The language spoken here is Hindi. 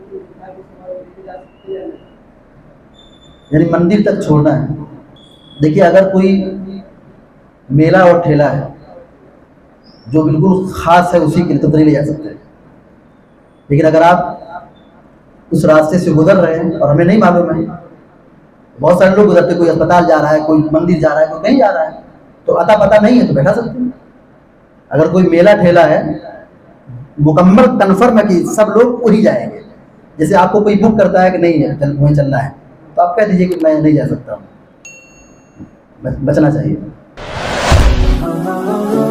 यानी मंदिर तक छोड़ना है। देखिए, अगर कोई मेला और ठेला है जो बिल्कुल खास है उसी के लिए, तो नहीं ले जा सकते। लेकिन अगर आप उस रास्ते से गुजर रहे हैं और हमें नहीं मालूम है, बहुत सारे लोग गुजरते, कोई अस्पताल जा रहा है, कोई मंदिर जा रहा है, कोई कहीं जा रहा है, तो अता पता नहीं है तो बैठा सकते हैं। अगर कोई मेला ठेला है, मुकम्मल कन्फर्म है कि सब लोग वही जाएंगे, जैसे आपको कोई बुक करता है कि नहीं है चल वहीं चलना है, तो आप कह दीजिए कि मैं नहीं जा सकता हूँ। बचना चाहिए।